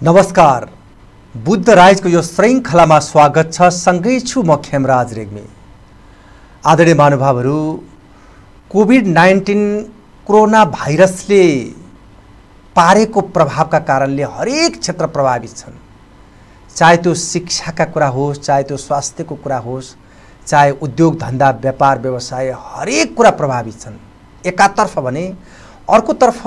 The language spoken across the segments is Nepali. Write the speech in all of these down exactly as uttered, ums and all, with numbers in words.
नमस्कार, बुद्ध राइजको यो श्रृङ्खलामा स्वागत छ। सँगै छु म खेमराज रेग्मी। आदरणीय महानुभावहरू, कोभिड नाइन्टीन कोरोना भाइरसले पारेको प्रभावका कारणले हरेक क्षेत्र प्रभावित छन्। चाहे त्यो शिक्षाका कुरा होस्, चाहे त्यो स्वास्थ्यको कुरा होस्, चाहे उद्योग धन्दा व्यापार व्यवसाय, हरेक कुरा प्रभावित छन् एकातर्फ भने। अर्कोतर्फ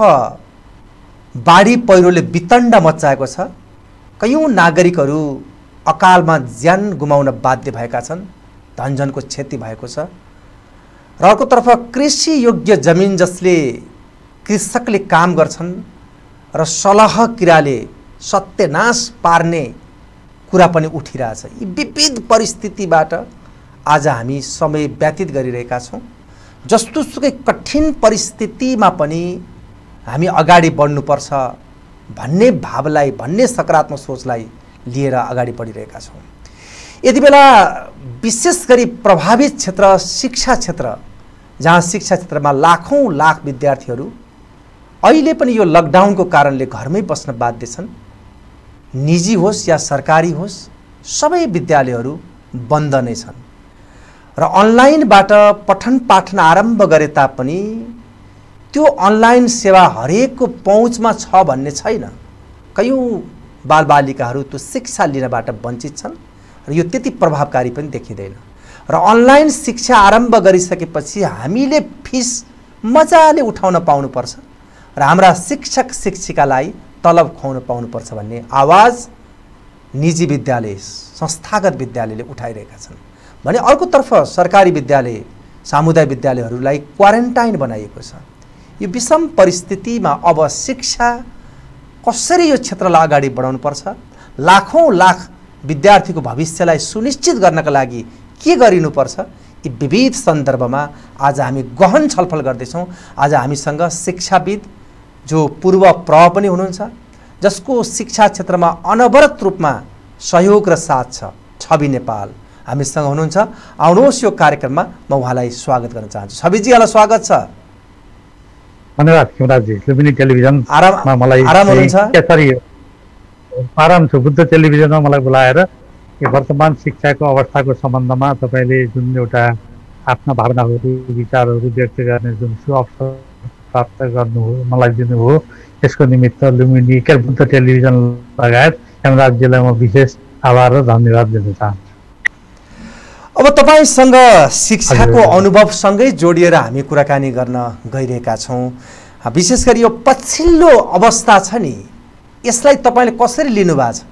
बाढी पहिरोले वितण्ड मच्चाएको छ। कयौं नागरिकहरू अकालमा ज्यान गुमाउन बाध्य भएका छन्, धनजनको क्षति भएको छ। र अर्कोतर्फ कृषि योग्य जमिन जसले कृषकले काम गर्छन् र सलह किराले सत्यनाश पार्ने कुरा पनि उठिरहेछ। यी विविध परिस्थितिबाट आज हामी समय व्यतीत गरिरहेका छौँ। जस्तोसुकै कठिन परिस्थितिमा पनि हामी अगाडि बढ्नुपर्छ भन्ने भावलाई, भन्ने सकारात्मक सोचलाई लिएर अगाडि बढिरहेका छौँ। यति बेला विशेष गरी प्रभावित क्षेत्र शिक्षा क्षेत्र, जहाँ शिक्षा क्षेत्रमा लाखौँ लाख विद्यार्थीहरू अहिले पनि यो लकडाउनको कारणले घरमै बस्न बाध्य छन्। निजी होस् या सरकारी होस्, सबै विद्यालयहरू बन्द नै छन् र अनलाइनबाट पठन पाठन आरम्भ गरे तापनि त्यो अनलाइन सेवा हरेकको पहुँचमा छ भन्ने छैन। कयौं बालबालिकाहरू त्यो शिक्षा लिनबाट वञ्चित छन् र यो त्यति प्रभावकारी पनि देखिँदैन। र अनलाइन शिक्षा आरम्भ गरिसकेपछि हामीले फिस मजाले उठाउन पाउनुपर्छ र हाम्रा शिक्षक शिक्षिकालाई तलब खुवाउन पाउनुपर्छ भन्ने आवाज निजी विद्यालय, संस्थागत विद्यालयले उठाइरहेका छन् भने अर्कोतर्फ सरकारी विद्यालय, सामुदायिक विद्यालयहरूलाई क्वारेन्टाइन बनाइएको छ। यो विषम परिस्थितिमा अब शिक्षा कसरी यो क्षेत्रलाई अगाडि बढाउनुपर्छ, लाखौं लाख विद्यार्थीको भविष्यलाई सुनिश्चित गर्नका लागि के गरिनुपर्छ, यी विविध सन्दर्भमा आज हामी गहन छलफल गर्दैछौँ। आज हामीसँग शिक्षाविद जो पूर्व प्रव पनि हुनुहुन्छ, जसको शिक्षा क्षेत्रमा अनवरत रूपमा सहयोग र साथ छ, छवि नेपाल हामीसँग हुनुहुन्छ। आउनुहोस् यो कार्यक्रममा म उहाँलाई स्वागत गर्न चाहन्छु। छविजी, यहाँलाई स्वागत छ। धन्यवाद खेमराजी। लुम्बिनी टेलिभिजनमा मलाई आराम हुनुहुन्छ? सरी आराम छु। बुद्ध टेलिभिजनमा मलाई बोलाएर यो वर्तमान शिक्षाको अवस्थाको सम्बन्धमा तपाईँले जुन एउटा आफ्ना भावनाहरू, विचारहरू व्यक्त गर्ने जुन सुअवसर प्राप्त गर्नुभयो, मलाई दिनुभयो, यसको निमित्त लुम्बिनी के बुद्ध टेलिभिजन लगायत खेमराजीलाई म विशेष आभार र धन्यवाद दिन चाहन्छु। अब तपाईसँग शिक्षाको अनुभवसँगै जोडिएर हामी कुराकानी गर्न गइरहेका छौँ। विशेष गरी यो पछिल्लो अवस्था छ नि, यसलाई तपाईँले कसरी लिनुभएको छ?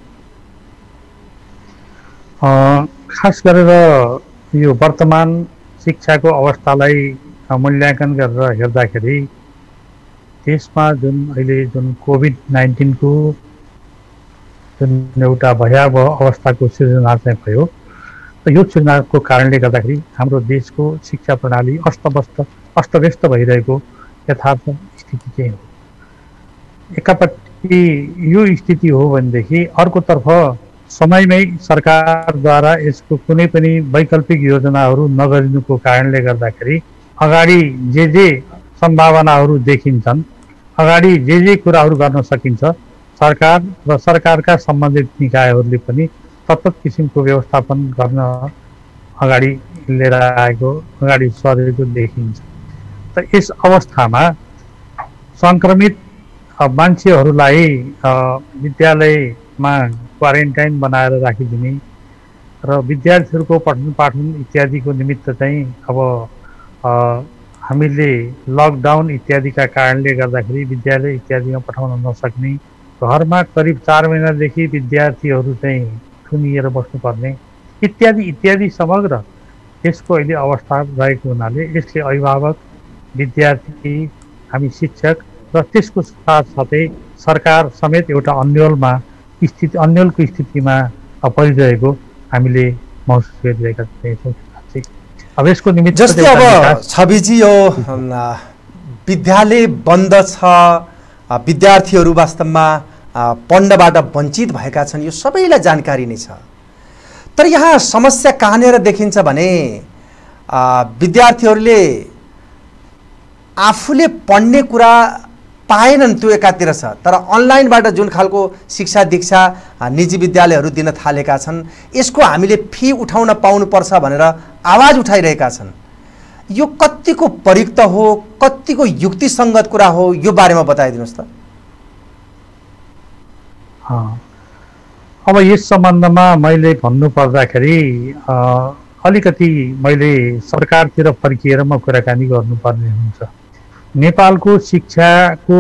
खास गरेर यो वर्तमान शिक्षाको अवस्थालाई मूल्याङ्कन गरेर हेर्दाखेरि देशमा जुन अहिले जुन कोभिड नाइन्टिनको जुन एउटा भयावह अवस्थाको सृजना चाहिँ भयो, यो सृजनाको कारणले गर्दाखेरि हाम्रो देशको शिक्षा प्रणाली अस्तव्यस्त अस्तव्यस्त भइरहेको यथार्थ स्थिति चाहिँ हो। एकापट्टि यो स्थिति हो भनेदेखि अर्कोतर्फ समयमै सरकारद्वारा यसको कुनै पनि वैकल्पिक योजनाहरू नगरिनुको कारणले गर्दाखेरि अगाडि जे जे सम्भावनाहरू देखिन्छन्, अगाडि जे जे कुराहरू गर्न सकिन्छ, सरकार र सरकारका सम्बन्धित निकायहरूले पनि सतत किसिमको व्यवस्थापन गर्न अगाडि लिएर आएको, अगाडि सरेको देखिन्छ। त यस अवस्थामा सङ्क्रमित मान्छेहरूलाई विद्यालयमा क्वारेन्टाइन बनाएर राखिदिने र विद्यार्थीहरूको पठन पाठन इत्यादिको निमित्त चाहिँ अब हामीले लकडाउन इत्यादिका कारणले गर्दाखेरि विद्यालय इत्यादिमा पठाउन नसक्ने, घरमा करिब चार महिनादेखि विद्यार्थीहरू चाहिँ थुनिएर बस्नुपर्ने इत्यादि इत्यादि समग्र यसको अहिले अवस्था रहेको हुनाले यसले अभिभावक, विद्यार्थी, हामी शिक्षक र त्यसको साथसाथै सरकार समेत एउटा अन्योलमा स्थिति अन्योलको स्थितिमा परिरहेको हामीले महसुस गरिरहेका छौँ। अब यसको निमित्त जस्तै अब छविजी यो विद्यालय बन्द छ, विद्यार्थीहरू वास्तवमा पढ्नबाट वञ्चित भएका छन्, यो सबैलाई जानकारी नै छ। तर यहाँ समस्या कहाँनिर देखिन्छ भने विद्यार्थीहरूले आफूले पढ्ने कुरा पाएनन् त्यो एकातिर छ, तर अनलाइनबाट जुन खालको शिक्षा दीक्षा निजी विद्यालयहरू दिन थालेका छन्, यसको हामीले फी उठाउन पाउनुपर्छ भनेर आवाज उठाइरहेका छन्। यो कतिको प्रयुक्त हो, कतिको युक्तिसङ्गत कुरा हो, यो बारेमा बताइदिनुहोस् त। अब यस सम्बन्धमा मैले भन्नुपर्दाखेरि अलिकति मैले सरकारतिर फर्किएर म कुराकानी गर्नुपर्ने हुन्छ। नेपालको शिक्षाको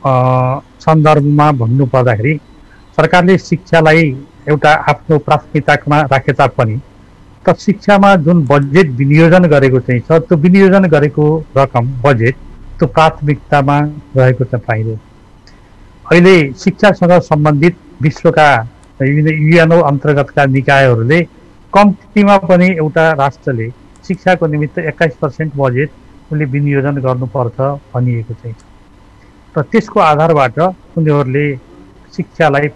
सन्दर्भमा भन्नुपर्दाखेरि सरकारले शिक्षालाई एउटा आफ्नो प्राथमिकतामा राखे तापनि त शिक्षामा जुन बजेट विनियोजन गरेको चाहिँ छ, त्यो विनियोजन गरेको रकम बजेट त्यो प्राथमिकतामा रहेको चाहिँ पाइँदैन। अहिले शिक्षासँग सम्बन्धित विश्वका युएनओ अन्तर्गतका निकायहरूले कम्तीमा पनि एउटा राष्ट्रले शिक्षाको निमित्त एक्काइस पर्सेन्ट बजेट उसले विनियोजन गर्नुपर्छ भनिएको चाहिँ छ र त्यसको आधारबाट उनीहरूले शिक्षालाई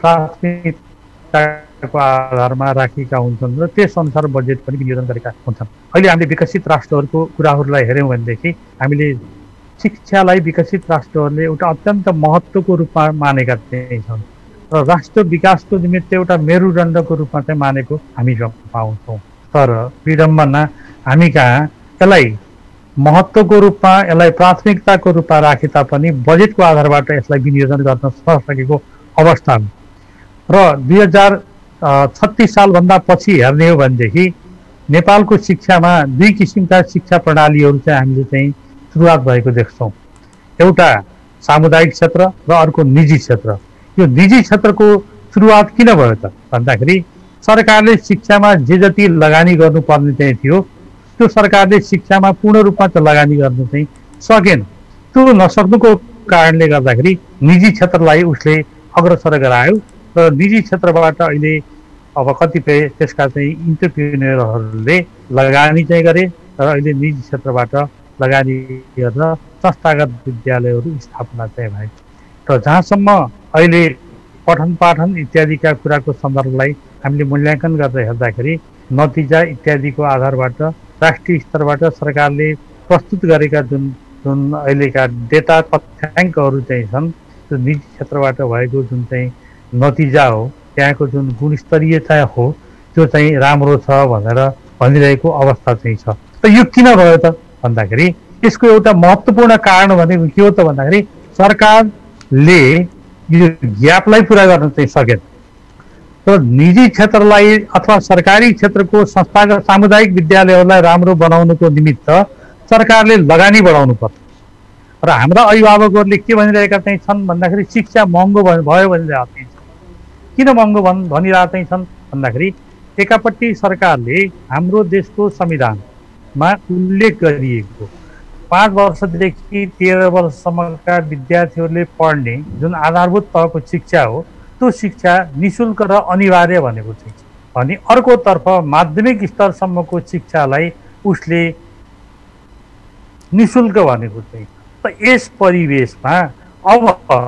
प्राथमिकताको आधारमा राखेका हुन्छन् र त्यसअनुसार बजेट पनि विनियोजन गरेका हुन्छन्। अहिले हामीले विकसित राष्ट्रहरूको कुराहरूलाई हेऱ्यौँ भनेदेखि हामीले शिक्षालाई विकसित राष्ट्रहरूले एउटा अत्यन्त महत्त्वको रूपमा मानेका चाहिँ छन् र राष्ट्र विकासको निमित्त एउटा मेरुदण्डको रूपमा चाहिँ मानेको हामी पाउँछौँ। तर विडम्बना हामी कहाँ यसलाई महत्त्वको रूपमा, यसलाई प्राथमिकताको रूपमा राखे तापनि बजेटको आधारबाट यसलाई विनियोजन गर्न नसकेको अवस्था हो। र दुई हजार छत्तिस सालभन्दा पछि हेर्ने हो भनेदेखि नेपालको शिक्षामा दुई किसिमका शिक्षा प्रणालीहरू चाहिँ हामीले चाहिँ सुरुवात भएको देख्छौँ। एउटा सामुदायिक क्षेत्र र अर्को निजी क्षेत्र। यो निजी क्षेत्रको सुरुवात किन भयो त भन्दाखेरि सरकारले शिक्षामा जे जति लगानी गर्नुपर्ने चाहिँ थियो त्यो सरकारले शिक्षामा पूर्ण रूपमा चाहिँ लगानी गर्न चाहिँ सकेन। त्यो नसक्नुको कारणले गर्दाखेरि निजी क्षेत्रलाई उसले अग्रसर गरायो र निजी क्षेत्रबाट अहिले अब कतिपय त्यसका चाहिँ इन्टरप्रेन्योरहरूले लगानी चाहिँ गरे र अहिले निजी क्षेत्रबाट लगानी गरेर संस्थागत विद्यालयहरू स्थापना चाहिँ भए। र जहाँसम्म अहिले पठन पाठन इत्यादिका कुराको सन्दर्भलाई हामीले मूल्याङ्कन गरेर हेर्दाखेरि नतिजा इत्यादिको आधारबाट राष्ट्रिय स्तरबाट सरकारले प्रस्तुत गरेका जुन जुन अहिलेका डेटा तथ्याङ्कहरू चाहिँ छन्, त्यो निजी क्षेत्रबाट भएको जुन चाहिँ नतिजा हो, त्यहाँको जुन गुणस्तरीयता हो, त्यो चाहिँ राम्रो छ भनेर भनिरहेको अवस्था चाहिँ छ। त यो किन भयो त भन्दाखेरि यसको एउटा महत्त्वपूर्ण कारण भनेको के हो त भन्दाखेरि सरकारले यो ग्यापलाई पुरा गर्न चाहिँ सकेन र निजी क्षेत्रलाई अथवा सरकारी क्षेत्रको संस्थागत सामुदायिक विद्यालयहरूलाई राम्रो बनाउनुको निमित्त सरकारले लगानी बढाउनु पर्छ। र हाम्रा अभिभावकहरूले के भनिरहेका चाहिँ छन् भन्दाखेरि शिक्षा महँगो भयो भनिरहेका चाहिँ छन्। किन महँगो भन् भनिरहेका चाहिँ छन् भन्दाखेरि एकापट्टि सरकारले हाम्रो देशको संविधानमा उल्लेख गरिएको पाँच वर्षदेखि तेह्र वर्षसम्मका विद्यार्थीहरूले पढ्ने जुन आधारभूत तहको शिक्षा हो, त्यो शिक्षा निःशुल्क र अनिवार्य भनेको चाहिँ भने अर्कोतर्फ माध्यमिक स्तरसम्मको शिक्षालाई उसले निःशुल्क भनेको चाहिँ। त यस परिवेशमा अब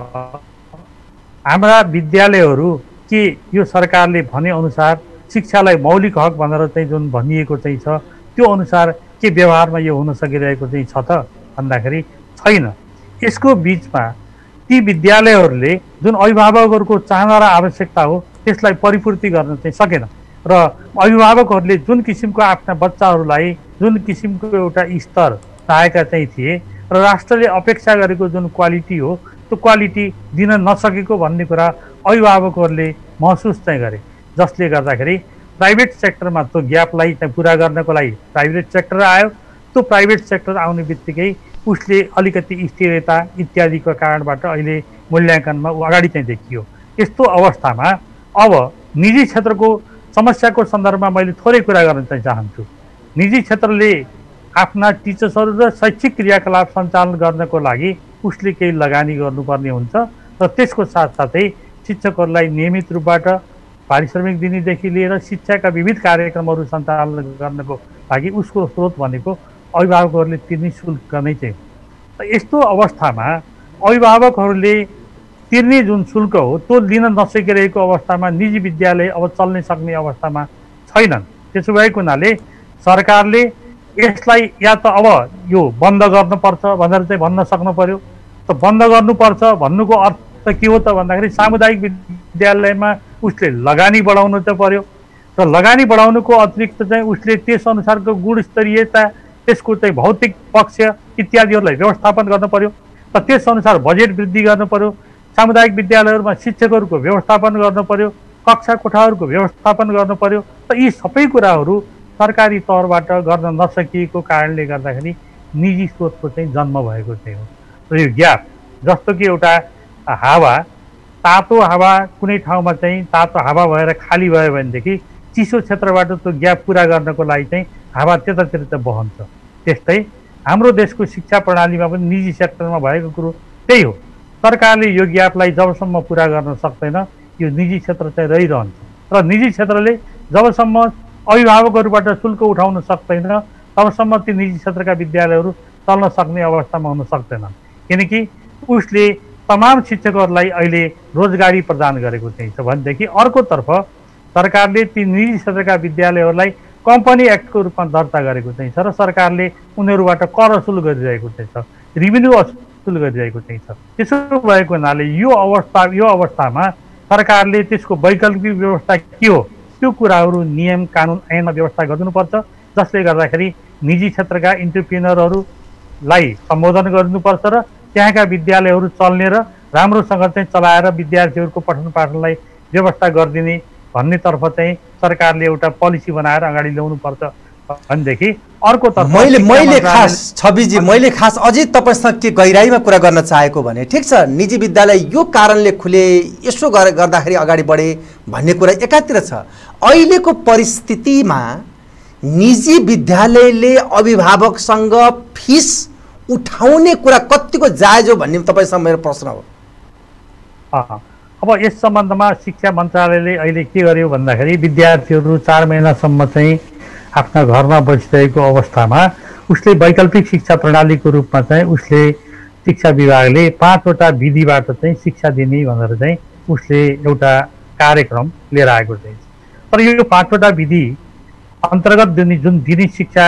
हाम्रा विद्यालयहरू के यो सरकारले भनेअनुसार शिक्षालाई मौलिक हक भनेर चाहिँ जुन भनिएको चाहिँ छ त्यो अनुसार के व्यवहारमा यो हुन सकिरहेको चाहिँ छ त भन्दाखेरि छैन। यसको बिचमा ती विद्यालयहरूले जुन अभिभावकहरूको चाहना र आवश्यकता हो त्यसलाई परिपूर्ति गर्न चाहिँ सकेन र अभिभावकहरूले जुन किसिमको आफ्ना बच्चाहरूलाई जुन किसिमको एउटा स्तर चाहेका चाहिँ थिए र राष्ट्रले अपेक्षा गरेको जुन क्वालिटी हो त्यो क्वालिटी दिन नसकेको भन्ने कुरा अभिभावकहरूले महसुस चाहिँ गरे, जसले गर्दाखेरि प्राइभेट सेक्टरमा त्यो ग्यापलाई चाहिँ पुरा गर्नको लागि प्राइभेट सेक्टर आयो। त्यो प्राइभेट सेक्टर आउने बित्तिकै उसले अलिकति स्थिरता इत्यादिको कारणबाट अहिले मूल्याङ्कनमा अगाडि चाहिँ देखियो। यस्तो अवस्थामा अब निजी क्षेत्रको समस्याको सन्दर्भमा मैले थोरै कुरा गर्न चाहिँ चाहन्छु। निजी क्षेत्रले आफ्ना टिचर्सहरू र शैक्षिक क्रियाकलाप सञ्चालन गर्नको लागि उसले केही लगानी गर्नुपर्ने हुन्छ र त्यसको साथसाथै शिक्षकहरूलाई नियमित रूपबाट पारिश्रमिक दिनेदेखि लिएर शिक्षाका विविध कार्यक्रमहरू सञ्चालन गर्नको लागि उसको स्रोत भनेको अभिभावकहरूले तिर्ने शुल्क नै चाहिँ। यस्तो अवस्थामा अभिभावकहरूले तिर्ने जुन शुल्क हो त्यो दिन नसकिरहेको अवस्थामा निजी विद्यालय अब चल्न सक्ने अवस्थामा छैनन्। त्यसो भएको हुनाले सरकारले यसलाई या त अब यो बन्द गर्नुपर्छ भनेर चाहिँ भन्न सक्नु पर्यो त बन्द गर्नुपर्छ भन्नुको अर्थ के हो त भन्दाखेरि सामुदायिक विद्यालयमा उसले लगानी बढाउनु त पर्यो र लगानी बढाउनुको अतिरिक्त चाहिँ उसले त्यस अनुसारको गुणस्तरीयता त्यसको चाहिँ भौतिक पक्ष इत्यादिहरूलाई व्यवस्थापन गर्न पर्यो र त्यस अनुसार बजेट वृद्धि गर्नु पर्यो। सामुदायिक विद्यालयहरूमा शिक्षकहरूको व्यवस्थापन गर्नु पर्यो, कक्षा कोठाहरूको व्यवस्थापन गर्नु पर्यो। त यी सबै कुराहरू सरकारी तौरबाट गर्न नसकिएको कारणले गर्दाखेरि निजी स्रोतको चाहिँ जन्म भएको चाहिँ हो। र यो ग्याप जस्तो कि एउटा हावा, तातो हावा कुनै ठाउँमा चाहिँ तातो हावा भएर खाली भयो भनेदेखि चिसो क्षेत्रबाट त्यो ग्याप पुरा गर्नको लागि चाहिँ हावा त्यतातिर त बहन्छ। त्यस्तै हाम्रो देशको शिक्षा प्रणालीमा पनि निजी सेक्टरमा भएको कुरो त्यही हो। सरकारले यो ग्यापलाई जबसम्म पुरा गर्न सक्दैन यो निजी क्षेत्र चाहिँ रहिरहन्छ र निजी क्षेत्रले जबसम्म अभिभावकहरूबाट शुल्क उठाउन सक्दैन तबसम्म ती निजी क्षेत्रका विद्यालयहरू चल्न सक्ने अवस्थामा हुन सक्दैनन्। किनकि उसले तमाम शिक्षकहरूलाई अहिले रोजगारी प्रदान गरेको चाहिँ छ भनेदेखि अर्कोतर्फ सरकारले ती निजी क्षेत्रका विद्यालयहरूलाई कम्पनी एक्टको रूपमा दर्ता गरेको चाहिँ छ र सरकारले उनीहरूबाट कर असुल गरिरहेको चाहिँ छ, रिभेन्यू असुल गरिरहेको चाहिँ छ। त्यसो भएको हुनाले यो अवस्था यो अवस्थामा सरकारले त्यसको वैकल्पिक व्यवस्था के हो त्यो कुराहरू नियम कानुन ऐनमा व्यवस्था गरिदिनुपर्छ, जसले गर्दाखेरि निजी क्षेत्रका इन्टरप्रेन्योरहरूलाई सम्बोधन गरिदिनुपर्छ र त्यहाँका विद्यालयहरू चल्ने र राम्रोसँग चाहिँ चलाएर विद्यार्थीहरूको पठन पाठनलाई व्यवस्था गरिदिने भन्नेतर्फ चाहिँ सरकारले एउटा पोलिसी बनाएर अगाडि ल्याउनुपर्छ भनेदेखि अर्कोतर्फ मैले मैले खास छविजी मैले खास अझै तपाईँसँग के गहिराईमा कुरा गर्न चाहेको भने ठिक छ निजी विद्यालय यो कारणले खुले यसो गर्दाखेरि अगाडि बढे भन्ने कुरा एकातिर छ। अहिलेको परिस्थितिमा निजी विद्यालयले अभिभावकसँग फिस उठाउने कुरा कतिको जायज हो भन्ने तपाईँसँग मेरो प्रश्न हो। अब यस सम्बन्धमा शिक्षा मन्त्रालयले अहिले के गर्यो भन्दाखेरि विद्यार्थीहरू चार महिनासम्म चाहिँ आफ्ना घरमा बसिरहेको अवस्थामा उसले वैकल्पिक शिक्षा प्रणालीको रूपमा चाहिँ उसले शिक्षा विभागले पाँचवटा विधिबाट चाहिँ शिक्षा दिने भनेर चाहिँ उसले एउटा कार्यक्रम लिएर आएको चाहिँ। तर यो पाँचवटा विधि अन्तर्गत दिने जुन दिने शिक्षा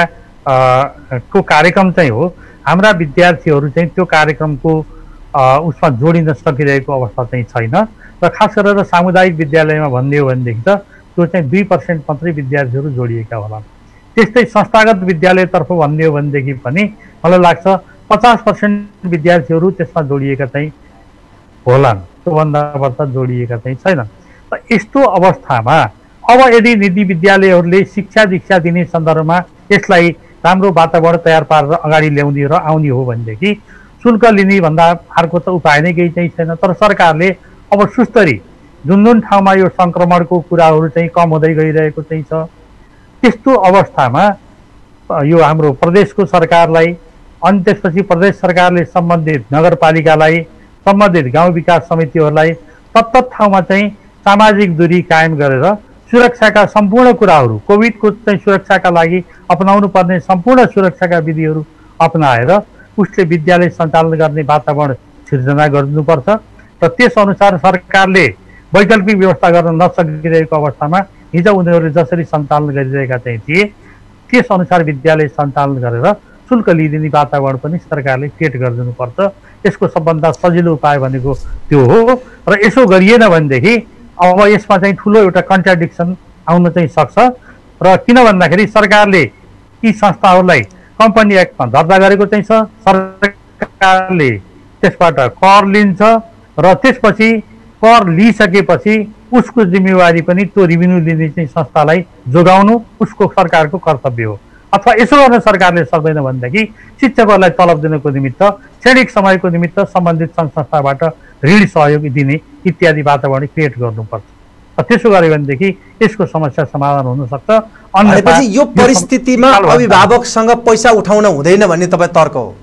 को कार्यक्रम चाहिँ हो हाम्रा विद्यार्थीहरू चाहिँ त्यो कार्यक्रमको उसमा जोडिन सकिरहेको अवस्था चाहिँ छैन र खास गरेर सामुदायिक विद्यालयमा भन्ने हो भनेदेखि त त्यो चाहिँ दुई पर्सेन्ट मात्रै विद्यार्थीहरू जोडिएका होलान्। त्यस्तै संस्थागत विद्यालयतर्फ भन्ने हो भनेदेखि पनि मलाई लाग्छ पचास पर्सेन्ट विद्यार्थीहरू त्यसमा जोडिएका चाहिँ होलान्, त्योभन्दा बढ्ता जोडिएका चाहिँ छैनन्। त यस्तो अवस्थामा अब यदि निजी विद्यालयहरूले शिक्षा दीक्षा दिने सन्दर्भमा यसलाई राम्रो वातावरण तयार पारेर अगाडि ल्याउने र आउने हो भनेदेखि शुल्क लिने भन्दा अर्को त उपाय नै केही चाहिँ छैन। तर सरकारले अब सुस्तरी जुन जुन ठाउँमा यो सङ्क्रमणको कुराहरू चाहिँ कम हुँदै गइरहेको चाहिँ छ त्यस्तो अवस्थामा यो हाम्रो प्रदेशको सरकारलाई अनि त्यसपछि प्रदेश सरकारले सम्बन्धित नगरपालिकालाई सम्बन्धित गाउँ विकास समितिहरूलाई तत्त ठाउँमा चाहिँ सामाजिक दूरी कायम गरेर सुरक्षाका सम्पूर्ण कुराहरू कोभिडको चाहिँ सुरक्षाका लागि अपनाउनु पर्ने सम्पूर्ण सुरक्षाका विधिहरू अपनाएर उसले विद्यालय सञ्चालन गर्ने वातावरण सिर्जना गरिदिनुपर्छ र त्यसअनुसार सरकारले वैकल्पिक व्यवस्था गर्न नसकिरहेको अवस्थामा हिजो उनीहरूले जसरी सञ्चालन गरिरहेका चाहिँ थिए त्यसअनुसार विद्यालय सञ्चालन गरेर शुल्क लिइदिने वातावरण पनि सरकारले क्रिएट गरिदिनुपर्छ। यसको सबभन्दा सजिलो उपाय भनेको त्यो हो र यसो गरिएन भनेदेखि अब यसमा चाहिँ ठुलो एउटा कन्ट्राडिक्सन आउन चाहिँ सक्छ र किन भन्दाखेरि सरकारले यी संस्थाहरूलाई कम्पनी एक्टमा दर्ता गरेको चाहिँ छ, सरकारले त्यसबाट कर लिन्छ र त्यसपछि कर लिइसकेपछि उसको जिम्मेवारी पनि त्यो रेभिन्यू लिने चाहिँ संस्थालाई जोगाउनु उसको सरकारको कर्तव्य हो। अथवा यसो गर्न सरकारले सक्दैन भनेदेखि शिक्षकहरूलाई तलब दिनको निमित्त क्षणिक समयको निमित्त सम्बन्धित सङ्घ संस्थाबाट ऋण सहयोग दिने इत्यादि वातावरण क्रिएट गर्नुपर्छ। त्यसो गर्यो भनेदेखि यसको समस्या समाधान हुन सक्छ। अन्यथा यो परिस्थितिमा अभिभावकसँग पैसा उठाउन हुँदैन भन्ने तपाईँ तर्क हो?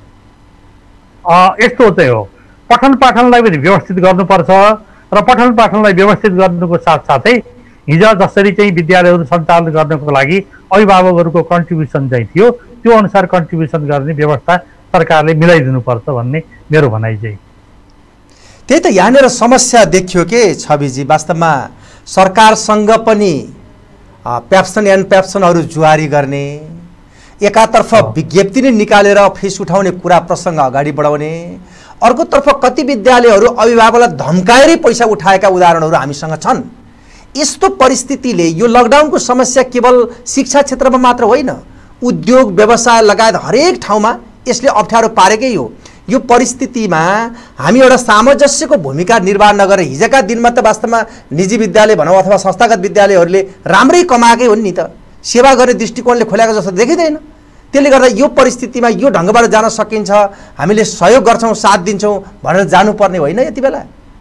यस्तो चाहिँ हो, पठन पाठनलाई पनि व्यवस्थित गर्नुपर्छ र पठन पाठनलाई व्यवस्थित गर्नुको साथसाथै हिजो जसरी चाहिँ विद्यालयहरू सञ्चालन गर्नको लागि अभिभावकहरूको कन्ट्रिब्युसन चाहिँ थियो त्यो अनुसार कन्ट्रिब्युसन गर्ने व्यवस्था सरकारले मिलाइदिनुपर्छ भन्ने मेरो भनाइ चाहिँ। त्यही त यहाँनिर समस्या देखियो के छविजी, वास्तवमा सरकारसँग पनि प्याप्सन एन्ड प्याप्सनहरू जुवारी गर्ने, एकातर्फ विज्ञप्ति नै निकालेर फिस उठाउने कुरा प्रसङ्ग अगाडि बढाउने, अर्कोतर्फ कति विद्यालयहरू अभिभावकलाई धम्काएरै पैसा उठाएका उदाहरणहरू हामीसँग छन्। यस्तो परिस्थितिले यो लकडाउनको समस्या केवल शिक्षा क्षेत्रमा मात्र होइन, उद्योग व्यवसाय लगायत हरेक ठाउँमा यसले अप्ठ्यारो पारेकै हो। यो परिस्थितिमा हामी एउटा सामञ्जस्यको भूमिका निर्वाह नगरेर हिजोका दिनमा त वास्तवमा निजी विद्यालय भनौँ अथवा संस्थागत विद्यालयहरूले राम्रै कमाएकै हुन् नि त, सेवा गर्ने दृष्टिकोणले खोलेको जस्तो देखिँदैन। त्यसले गर्दा यो परिस्थितिमा यो ढङ्गबाट जान सकिन्छ, हामीले सहयोग गर्छौँ, साथ दिन्छौँ भनेर जानुपर्ने होइन यति बेला।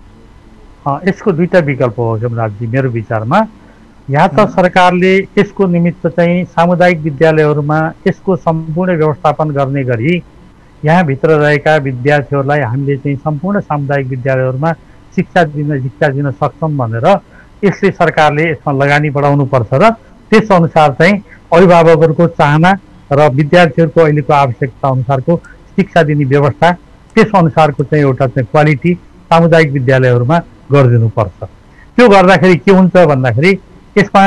यसको दुईटा विकल्प हो हेमराजजी मेरो विचारमा। यहाँ त सरकारले यसको निमित्त चाहिँ सामुदायिक विद्यालयहरूमा यसको सम्पूर्ण व्यवस्थापन गर्ने गरी यहाँभित्र रहेका विद्यार्थीहरूलाई हामीले चाहिँ सम्पूर्ण सामुदायिक विद्यालयहरूमा शिक्षा दिन शिक्षा दिन सक्छौँ भनेर यसले सरकारले यसमा लगानी बढाउनुपर्छ र त्यसअनुसार चाहिँ अभिभावकहरूको चाहना र विद्यार्थीहरूको अहिलेको आवश्यकता अनुसारको शिक्षा दिने व्यवस्था त्यसअनुसारको चाहिँ एउटा चाहिँ क्वालिटी सामुदायिक विद्यालयहरूमा गरिदिनुपर्छ। त्यो गर्दाखेरि के हुन्छ भन्दाखेरि यसमा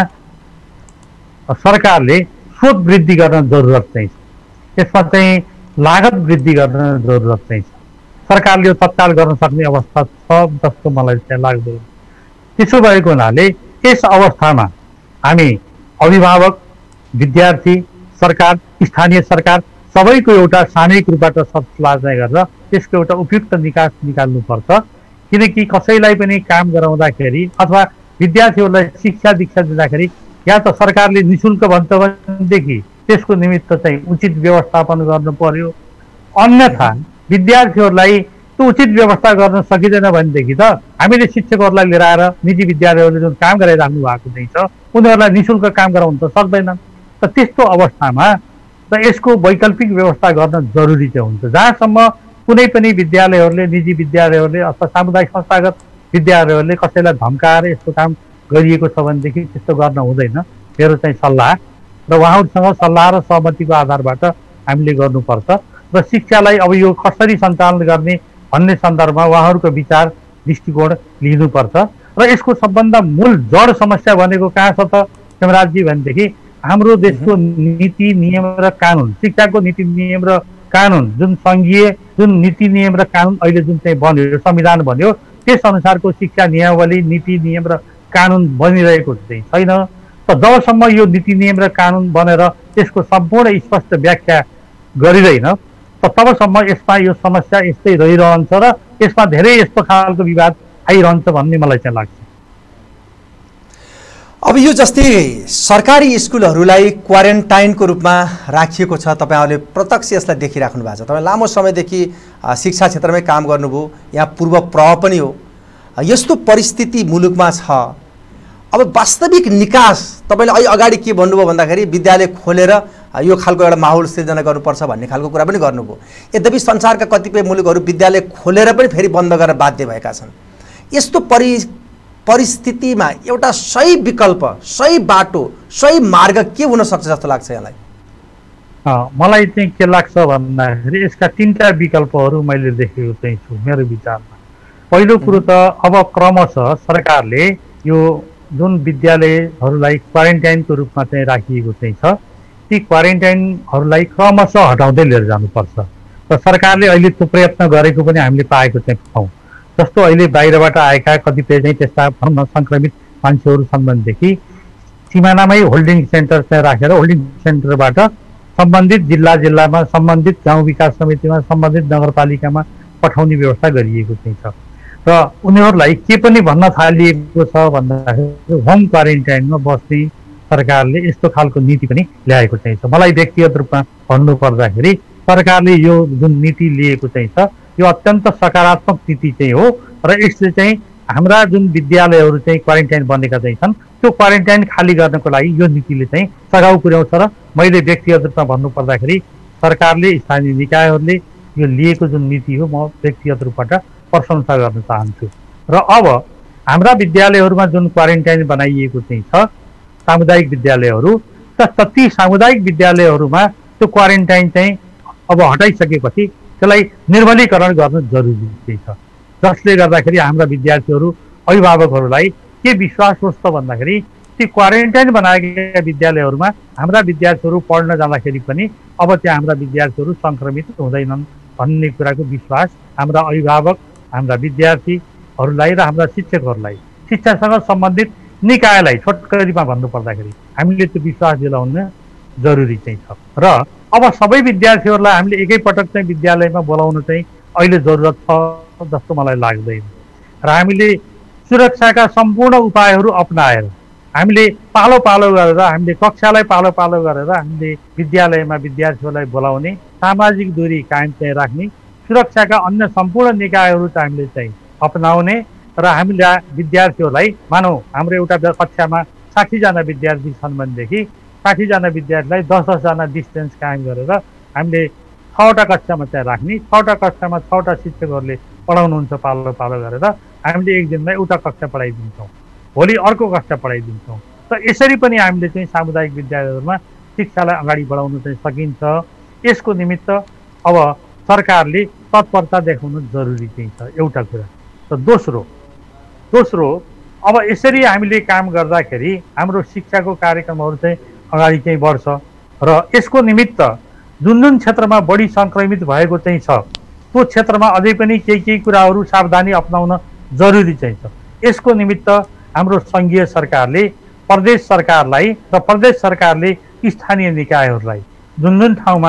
सरकारले स्रोत वृद्धि गर्न जरुरत चाहिँ छ, यसमा चाहिँ लागत वृद्धि गर्न जरुरत चाहिँ छ। सरकारले यो तत्काल गर्न सक्ने अवस्था छ जस्तो मलाई चाहिँ लाग्दैन। त्यसो भएको हुनाले यस अवस्थामा हामी अभिभावक, विद्यार्थी, सरकार, स्थानीय सरकार सबैको एउटा सामूहिक रूपबाट सल्लाह चाहिँ गरेर त्यसको एउटा उपयुक्त निकास निकाल्नुपर्छ। किनकि कसैलाई पनि काम गराउँदाखेरि अथवा विद्यार्थीहरूलाई शिक्षा दीक्षा दिँदाखेरि या त सरकारले निःशुल्क भन्छ भनेदेखि त्यसको निमित्त चाहिँ उचित व्यवस्थापन गर्नु पर्यो, अन्यथा विद्यार्थीहरूलाई त्यो उचित व्यवस्था गर्न सकिँदैन भनेदेखि त हामीले शिक्षकहरूलाई लिएर आएर निजी विद्यालयहरूले जुन काम गरिराख्नु भएको चाहिँ छ उनीहरूलाई निःशुल्क काम गराउन त सक्दैनन्। त त्यस्तो अवस्थामा त यसको वैकल्पिक व्यवस्था गर्न जरुरी चाहिँ हुन्छ। जहाँसम्म कुनै पनि विद्यालयहरूले निजी विद्यालयहरूले अथवा सामुदायिक संस्थागत विद्यालयहरूले कसैलाई धम्काएर यस्तो काम गरिएको छ भनेदेखि त्यस्तो गर्न हुँदैन मेरो चाहिँ सल्लाह। र उहाँहरूसँग सल्लाह र सहमतिको आधारबाट हामीले गर्नुपर्छ र शिक्षालाई अब यो कसरी सञ्चालन गर्ने भन्ने सन्दर्भमा उहाँहरूको विचार दृष्टिकोण लिनुपर्छ। र यसको सबभन्दा मूल जड समस्या भनेको कहाँ छ त हेमराजजी भनेदेखि हाम्रो देशको नीति नियम र कानुन, शिक्षाको नीति नियम र कानुन जुन सङ्घीय जुन नीति नियम र कानुन अहिले जुन चाहिँ बन्यो, संविधान बन्यो, त्यस अनुसारको शिक्षा नियमावली नीति नियम र कानुन बनिरहेको चाहिँ छैन। त जबसम्म यो नीति नियम र कानुन बनेर त्यसको सम्पूर्ण स्पष्ट व्याख्या गरिँदैन त तबसम्म यसमा यो समस्या यस्तै रहिरहन्छ र यसमा धेरै यस्तो खालको विवाद आइरहन्छ भन्ने मलाई चाहिँ लाग्छ। अब यो जस्तै सरकारी स्कुलहरूलाई क्वारेन्टाइनको रूपमा राखिएको छ, तपाईँहरूले प्रत्यक्ष यसलाई देखिराख्नु भएको छ। तपाईँ लामो समयदेखि शिक्षा क्षेत्रमै काम गर्नुभयो, यहाँ पूर्व प्रभाव पनि हो। यस्तो परिस्थिति मुलुकमा छ, अब वास्तविक निकास तपाईँले अहिले अगाडि के भन्नुभयो भन्दाखेरि विद्यालय खोलेर यो खालको एउटा माहौल सिर्जना गर्नुपर्छ भन्ने खालको कुरा पनि गर्नुभयो। यद्यपि संसारका कतिपय मुलुकहरू विद्यालय खोलेर पनि फेरि बन्द गरेर बाध्य भएका छन्। यस्तो परि परिस्थितिमा एउटा सही विकल्प, सही बाटो, सही मार्ग के हुन सक्छ जस्तो लाग्छ यहाँलाई? मलाई चाहिँ के लाग्छ भन्दाखेरि यसका तीनटा विकल्पहरू मैले देखेको चाहिँ छु मेरो विचारमा। पहिलो कुरो त अब क्रमशः सरकारले यो जुन विद्यालयहरूलाई क्वारेन्टाइनको रूपमा चाहिँ राखिएको चाहिँ छ ती क्वारेन्टाइनहरूलाई क्रमशः हटाउँदै लिएर जानुपर्छ। र सरकारले अहिले त्यो प्रयत्न गरेको पनि हामीले पाएको चाहिँ छौँ। जस्तो अहिले बाहिरबाट आएका कतिपय चाहिँ त्यस्ता सङ्क्रमित मान्छेहरू छन् भनेदेखि सिमानामै होल्डिङ सेन्टर चाहिँ राखेर होल्डिङ सेन्टरबाट सम्बन्धित जिल्ला जिल्लामा, सम्बन्धित गाउँ विकास समितिमा, सम्बन्धित नगरपालिकामा पठाउने व्यवस्था गरिएको चाहिँ छ। र उनीहरूलाई के पनि भन्न थालिएको छ भन्दाखेरि होम क्वारेन्टाइनमा बस्ने सरकारले यस्तो खालको नीति पनि ल्याएको चाहिँ छ। मलाई व्यक्तिगत रूपमा भन्नुपर्दाखेरि सरकारले यो जुन नीति लिएको चाहिँ छ यो अत्यन्त सकारात्मक नीति चाहिँ हो र यसले चाहिँ हाम्रा जुन विद्यालयहरू चाहिँ क्वारेन्टाइन बनेका चाहिँ छन् त्यो क्वारेन्टाइन खाली गर्नको लागि यो नीतिले चाहिँ सघाउ पुर्याउँछ। र मैले व्यक्तिगत रूपमा भन्नुपर्दाखेरि सरकारले, स्थानीय निकायहरूले यो लिएको जुन नीति हो म व्यक्तिगत रूपबाट प्रशंसा गर्न चाहन्छु। र अब हाम्रा विद्यालयहरूमा जुन क्वारेन्टाइन बनाइएको चाहिँ छ सामुदायिक विद्यालयहरू, त ती सामुदायिक विद्यालयहरूमा त्यो क्वारेन्टाइन चाहिँ अब हटाइसकेपछि त्यसलाई निर्मलीकरण गर्न जरुरी चाहिँ छ, जसले गर्दाखेरि हाम्रा विद्यार्थीहरू, अभिभावकहरूलाई के विश्वास होस् त भन्दाखेरि ती क्वारेन्टाइन बनाएका विद्यालयहरूमा हाम्रा विद्यार्थीहरू पढ्न जाँदाखेरि पनि अब त्यहाँ हाम्रा विद्यार्थीहरू सङ्क्रमित हुँदैनन् भन्ने कुराको विश्वास हाम्रा अभिभावक, हाम्रा विद्यार्थीहरूलाई र हाम्रा शिक्षकहरूलाई, शिक्षासँग सम्बन्धित निकायलाई छोटकरीमा भन्नुपर्दाखेरि हामीले त्यो विश्वास दिलाउन जरुरी चाहिँ छ। र अब सबै विद्यार्थीहरूलाई हामीले एकैपटक चाहिँ विद्यालयमा बोलाउनु चाहिँ अहिले जरुरत छ जस्तो मलाई लाग्दैन। र हामीले सुरक्षाका सम्पूर्ण उपायहरू अपनाएर हामीले पालो पालो गरेर हामीले कक्षालाई पालो पालो गरेर हामीले विद्यालयमा विद्यार्थीहरूलाई बोलाउने, सामाजिक दूरी कायम चाहिँ राख्ने, सुरक्षाका अन्य सम्पूर्ण निकायहरू चाहिँ हामीले चाहिँ अपनाउने र हामीले विद्यार्थीहरूलाई मानौ हाम्रो एउटा कक्षामा साठीजना विद्यार्थी छन् भनेदेखि साठीजना विद्यार्थीलाई दस दसजना डिस्टेन्स कायम गरेर हामीले छवटा कक्षामा चाहिँ राख्ने, छवटा कक्षामा छवटा शिक्षकहरूले पढाउनुहुन्छ पालो पालो गरेर हामीले एक दिनमा एउटा कक्षा पढाइदिन्छौँ, भोलि अर्को कक्षा पढाइदिन्छौँ। त यसरी पनि हामीले चाहिँ सामुदायिक विद्यालयहरूमा शिक्षालाई अगाडि बढाउन चाहिँ सकिन्छ। यसको निमित्त अब सरकारले तत्परता देखाउनु जरुरी चाहिँ छ एउटा कुरा। र दोस्रो दोस्रो अब यसरी हामीले काम गर्दाखेरि हाम्रो शिक्षाको कार्यक्रमहरू चाहिँ अगाडि चाहिँ बढ्छ र यसको निमित्त जुन जुन क्षेत्रमा बढी सङ्क्रमित भएको चाहिँ छ त्यो क्षेत्रमा अझै पनि केही केही कुराहरू सावधानी अपनाउन जरुरी चाहिँ छ। यसको निमित्त हाम्रो सङ्घीय सरकारले प्रदेश सरकारलाई र प्रदेश सरकारले स्थानीय निकायहरूलाई जुन जुन ठाउँमा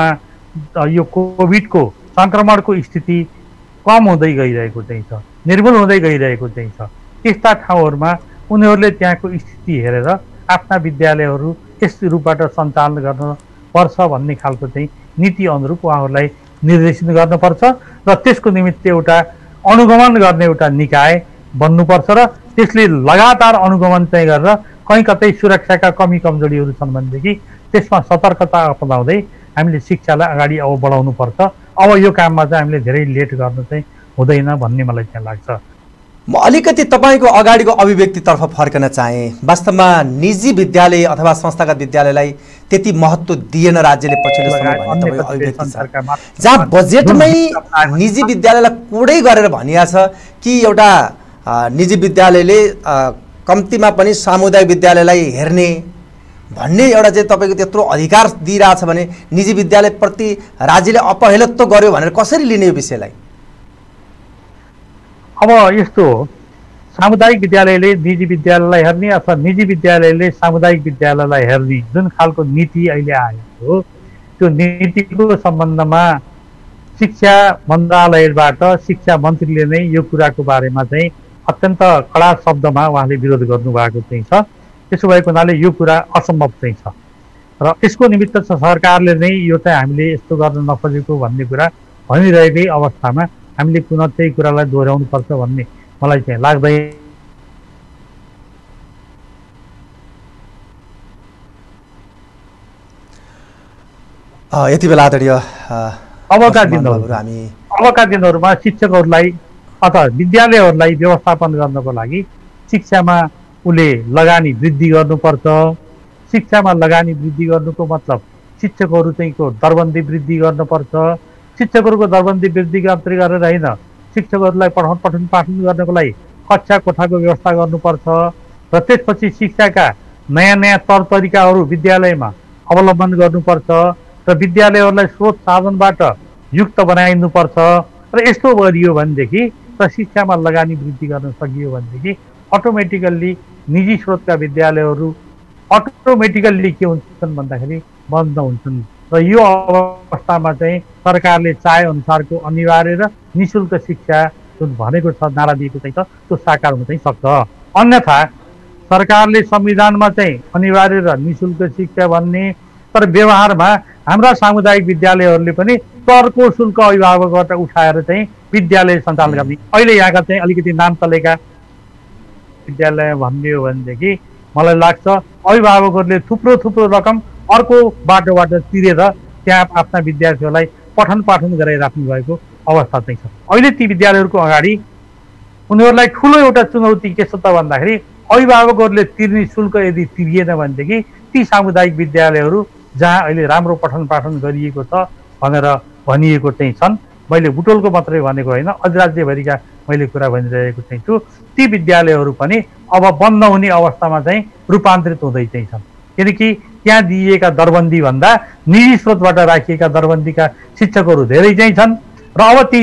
यो कोभिडको सङ्क्रमणको स्थिति कम हुँदै गइरहेको चाहिँ छ, निर्मूल हुँदै गइरहेको चाहिँ छ, त्यस्ता ठाउँहरूमा उनीहरूले त्यहाँको स्थिति हेरेर आफ्ना विद्यालयहरू यस रूपबाट सञ्चालन गर्न पर्छ भन्ने खालको चाहिँ नीति अनुरूप उहाँहरूलाई निर्देशित गर्नुपर्छ र त्यसको निमित्त एउटा अनुगमन गर्ने एउटा निकाय बन्नुपर्छ र त्यसले लगातार अनुगमन चाहिँ गरेर कहीँ कतै सुरक्षाका कमी कमजोरीहरू छन् भनेदेखि त्यसमा सतर्कता अपनाउँदै हामीले शिक्षालाई अगाडि अब बढाउनुपर्छ। अब यो काममा चाहिँ हामीले धेरै लेट गर्न चाहिँ हुँदैन भन्ने मलाई चाहिँ लाग्छ। म अलिकति तपाईँको अगाडिको अभिव्यक्तितर्फ फर्कन चाहेँ। वास्तवमा निजी विद्यालय अथवा संस्थागत विद्यालयलाई त्यति महत्त्व दिएन राज्यले पछिल्लो समय भन्ने तपाईँको अभिव्यक्ति छ, जहाँ बजेटमै निजी विद्यालयलाई कुरै गरेर भनिएको छ कि एउटा निजी विद्यालयले कम्तीमा पनि सामुदायिक विद्यालयलाई हेर्ने भन्ने एउटा चाहिँ तपाईँको त्यत्रो अधिकार दिइरहेछ भने निजी विद्यालयप्रति राज्यले अपहेलत्व गर्यो भनेर कसरी लिने यो विषयलाई? अब यस्तो सामुदायिक विद्यालयले निजी विद्यालयलाई हेर्ने अथवा निजी विद्यालयले सामुदायिक विद्यालयलाई हेर्ने जुन खालको नीति अहिले आएको हो त्यो नीतिको सम्बन्धमा शिक्षा मन्त्रालयबाट शिक्षा मन्त्रीले नै यो कुराको बारेमा चाहिँ अत्यन्त कडा शब्दमा उहाँले विरोध गर्नुभएको चाहिँ छ। त्यसो भएको हुनाले यो कुरा असम्भव चाहिँ छ र यसको निमित्त सरकारले नै यो चाहिँ हामीले यस्तो गर्न नखोजेको भन्ने कुरा भनिरहेकै अवस्थामा हामीले पुनः त्यही कुरालाई दोहोऱ्याउनु पर्छ भन्ने मलाई चाहिँ लाग्दैन। यति बेला आदरणीय अबका दिनहरू हामी अबका दिनहरूमा शिक्षकहरूलाई अथवा विद्यालयहरूलाई व्यवस्थापन गर्नको लागि शिक्षामा उसले लगानी वृद्धि गर्नुपर्छ। शिक्षामा लगानी वृद्धि गर्नुको मतलब शिक्षकहरू चाहिँ को दरबन्दी वृद्धि गर्नुपर्छ। शिक्षकहरूको दरबन्दी वृद्धि मात्रै गरेर होइन, शिक्षकहरूलाई पठाउन पठन पाठन गर्नको लागि कक्षा कोठाको व्यवस्था गर्नुपर्छ र त्यसपछि शिक्षाका नयाँ नयाँ तौर तरिकाहरू विद्यालयमा अवलम्बन गर्नुपर्छ र विद्यालयहरूलाई स्रोत साधनबाट युक्त बनाइदिनुपर्छ। र यस्तो गरियो भनेदेखि र शिक्षामा लगानी वृद्धि गर्न सकियो भनेदेखि अटोमेटिकल्ली निजी स्रोतका विद्यालयहरू अटोमेटिकल्ली के हुन्छन् भन्दाखेरि बन्द हुन्छन् र यो अवस्थामा चाहिँ सरकारले चाहे अनुसारको अनिवार्य र निःशुल्क शिक्षा जुन भनेको छ नारा दिएको चाहिँ छ त्यो साकार हुन चाहिँ सक्छ। अन्यथा सरकारले संविधानमा चाहिँ अनिवार्य र निःशुल्क शिक्षा भन्ने तर व्यवहारमा हाम्रा सामुदायिक विद्यालयहरूले पनि करको शुल्क अभिभावकबाट उठाएर चाहिँ विद्यालय सञ्चालन गर्ने। अहिले यहाँका चाहिँ अलिकति नाम चलेका विद्यालय भन्ने हो भनेदेखि मलाई लाग्छ अभिभावकहरूले थुप्रो थुप्रो रकम अर्को बाटोबाट तिरेर त्यहाँ आफ्ना विद्यार्थीहरूलाई पठन पाठन गराइराख्नु भएको अवस्था चाहिँ छ। अहिले ती विद्यालयहरूको अगाडि उनीहरूलाई ठुलो एउटा चुनौती के छ त भन्दाखेरि अभिभावकहरूले तिर्ने शुल्क यदि तिरिएन भनेदेखि ती सामुदायिक विद्यालयहरू जहाँ अहिले राम्रो पठन पाठन गरिएको छ भनेर भनिएको चाहिँ छन्, मैले बुटोलको मात्रै भनेको होइन अधिराज्यभरिका मैले कुरा भनिरहेको चाहिँ छु, ती विद्यालयहरू पनि अब बन्द हुने अवस्थामा चाहिँ रूपान्तरित हुँदै चाहिँ छन्। किनकि त्यहाँ दिइएका दरबन्दी भन्दा निजी स्रोतबाट राखिएका दरबन्दीका शिक्षकहरू धेरै चाहिँ छन् र अब ती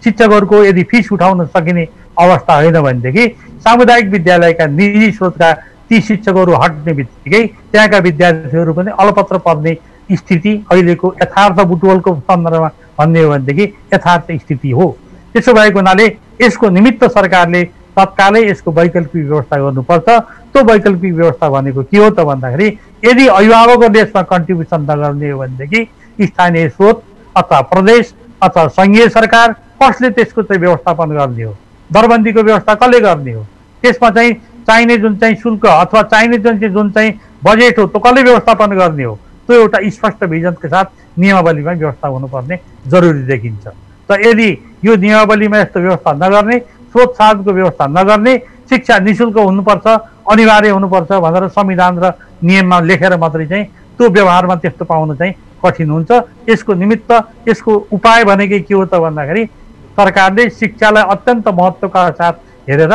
शिक्षकहरूको यदि फिस उठाउन सकिने अवस्था होइन भनेदेखि सामुदायिक विद्यालयका निजी स्रोतका ती शिक्षकहरू हट्ने बित्तिकै त्यहाँका विद्यार्थीहरू पनि अलपत्र पर्ने स्थिति अहिलेको यथार्थ बुटवलको सन्दर्भमा भन्ने हो भनेदेखि यथार्थ स्थिति हो। त्यसो भएको हुनाले यसको निमित्त सरकारले तत्कालै यसको वैकल्पिक व्यवस्था गर्नुपर्छ। त्यो वैकल्पिक व्यवस्था भनेको के हो त भन्दाखेरि यदि अभिभावकहरूले यसमा कन्ट्रिब्युसन नगर्ने हो भनेदेखि स्थानीय स्रोत अथवा प्रदेश अथवा सङ्घीय सरकार कसले त्यसको चाहिँ व्यवस्थापन गर्ने हो, दरबन्दीको व्यवस्था कसले गर्ने हो, त्यसमा चाहिँ चाहिने जुन चाहिँ शुल्क अथवा चाहिने जुन चाहिँ जुन चाहिँ बजेट हो त्यो कसले व्यवस्थापन गर्ने हो, त्यो एउटा स्पष्ट भिजनका साथ नियमावलीमा व्यवस्था हुनुपर्ने जरुरी देखिन्छ। त यदि यो नियमावलीमा यस्तो व्यवस्था नगर्ने, स्रोत साधनको व्यवस्था नगर्ने, शिक्षा निःशुल्क हुनुपर्छ, अनिवार्य हुनुपर्छ भनेर संविधान र नियममा लेखेर मात्रै चाहिँ त्यो व्यवहारमा त्यस्तो पाउन चाहिँ कठिन हुन्छ। यसको निमित्त यसको उपाय भनेकै के हो त भन्दाखेरि सरकारले शिक्षालाई अत्यन्त महत्त्वका साथ हेरेर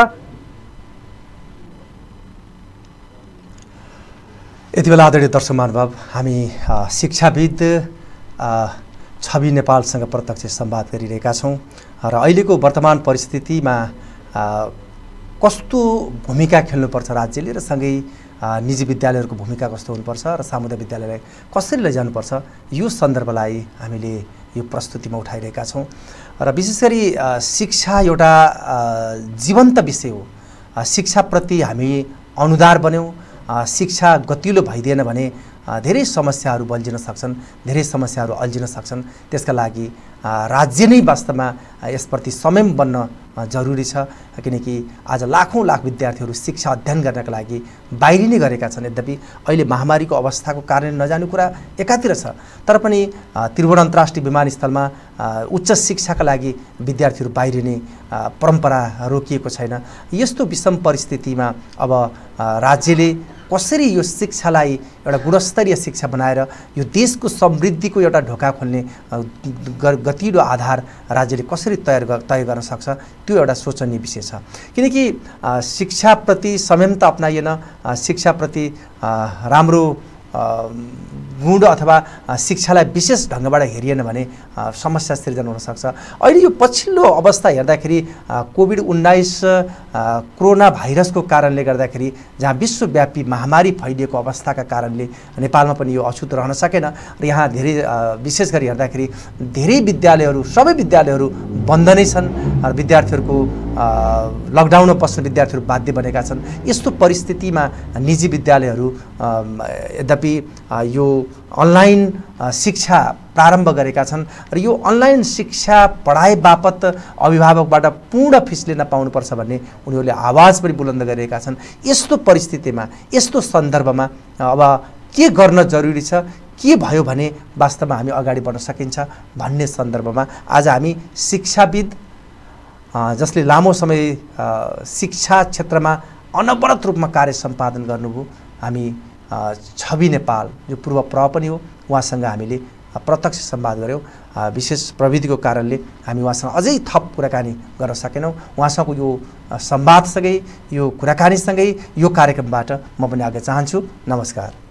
यति बेला आदरणीय दर्शक महानुभाव हामी शिक्षाविद छवि नेपालसँग प्रत्यक्ष संवाद गरिरहेका छौँ र अहिलेको वर्तमान परिस्थितिमा कस्तो भूमिका खेल्नुपर्छ राज्यले र सँगै निजी विद्यालयहरूको भूमिका कस्तो हुनुपर्छ र सामुदायिक विद्यालयलाई कसरी लैजानुपर्छ यो सन्दर्भलाई हामीले यो प्रस्तुतिमा उठाइरहेका छौँ र विशेष गरी शिक्षा एउटा जीवन्त विषय हो। शिक्षाप्रति हामी अनुदार बन्यौँ, शिक्षा गतिलो भइदिएन भने धेरै समस्याहरू बल्झिन सक्छन्, धेरै समस्याहरू अल्झिन सक्छन्। त्यसका लागि राज्य नै वास्तवमा यसप्रति संयम बन्न जरुरी छ, किनकि आज लाखौँ लाख विद्यार्थीहरू शिक्षा अध्ययन गर्नका लागि बाहिर नै गरेका छन्। यद्यपि अहिले महामारीको अवस्थाको कारण नजानु कुरा एकातिर छ, तर पनि त्रिभुवन अन्तर्राष्ट्रिय विमानस्थलमा उच्च शिक्षाका लागि विद्यार्थीहरू बाहिरिने परम्परा रोकिएको छैन। यस्तो विषम परिस्थितिमा अब राज्यले कसरी यो शिक्षालाई एउटा गुणस्तरीय शिक्षा बनाएर यो देशको समृद्धिको एउटा ढोका खोल्ने गतिलो आधार राज्यले कसरी तयार तय गर्न सक्छ त्यो एउटा सोचनीय विषय छ। किनकि शिक्षाप्रति संयमता अपनाइएन, शिक्षाप्रति राम्रो गुण अथवा शिक्षालाई विशेष ढङ्गबाट हेरिएन भने समस्या सृजना हुनसक्छ। अहिले यो पछिल्लो अवस्था हेर्दाखेरि कोभिड उन्नाइस कोरोना भाइरसको कारणले गर्दाखेरि जहाँ विश्वव्यापी महामारी फैलिएको अवस्थाका कारणले नेपालमा पनि यो अछुत रहन सकेन र यहाँ धेरै विशेष गरी हेर्दाखेरि धेरै विद्यालयहरू सबै विद्यालयहरू बन्द नै छन् र विद्यार्थीहरूको लकडाउनमा बस्ने विद्यार्थीहरू बाध्य बनेका छन्। यस्तो परिस्थितिमा निजी विद्यालयहरू यद्यपि यो अनलाइन शिक्षा प्रारम्भ गरेका छन् र यो अनलाइन शिक्षा पढाइ बापत अभिभावकबाट पूर्ण फिस लिन पाउनुपर्छ भन्ने उनीहरूले आवाज पनि बुलन्द गरिरहेका छन्। यस्तो परिस्थितिमा यस्तो सन्दर्भमा अब के गर्न जरुरी छ, के भयो भने वास्तवमा हामी अगाडि बढ्न सकिन्छ भन्ने सन्दर्भमा आज हामी शिक्षाविद जसले लामो समय शिक्षा क्षेत्रमा अनवरत रूपमा कार्य सम्पादन गर्नुभयो हामी छवि नेपाल जो पूर्व प्र पनि हो उहाँसँग हामीले प्रत्यक्ष संवाद गऱ्यौँ। विशेष प्रविधिको कारणले हामी उहाँसँग अझै थप कुराकानी गर्न सकेनौँ। उहाँसँगको यो संवादसँगै यो कुराकानीसँगै यो कार्यक्रमबाट म पनि आगे चाहन्छु। नमस्कार।